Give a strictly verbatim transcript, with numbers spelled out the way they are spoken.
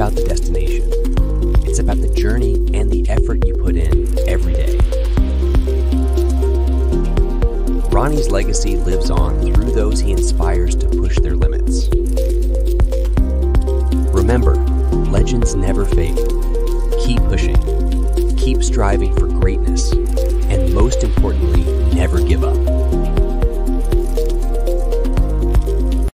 about the destination. It's about the journey and the effort you put in every day. Ronnie's legacy lives on through those he inspires to push their limits. Remember, legends never fade. Keep pushing, keep striving for greatness, and most importantly, never give up.